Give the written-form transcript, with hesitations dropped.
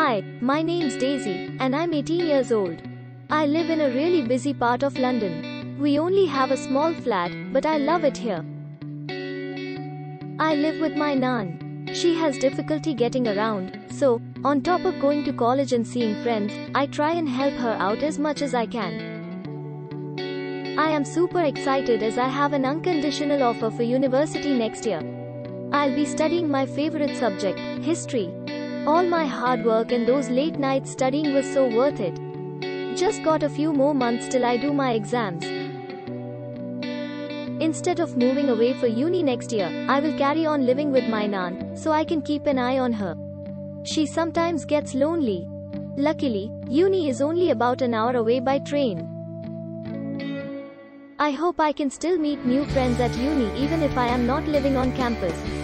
Hi, my name's Daisy, and I'm 18 years old. I live in a really busy part of London. We only have a small flat, but I love it here. I live with my nan. She has difficulty getting around, so, on top of going to college and seeing friends, I try and help her out as much as I can. I am super excited as I have an unconditional offer for university next year. I'll be studying my favorite subject, history. All my hard work and those late nights studying was so worth it. Just got a few more months till I do my exams. Instead of moving away for uni next year, I will carry on living with my nan, so I can keep an eye on her. She sometimes gets lonely. Luckily, uni is only about an hour away by train. I hope I can still meet new friends at uni even if I am not living on campus.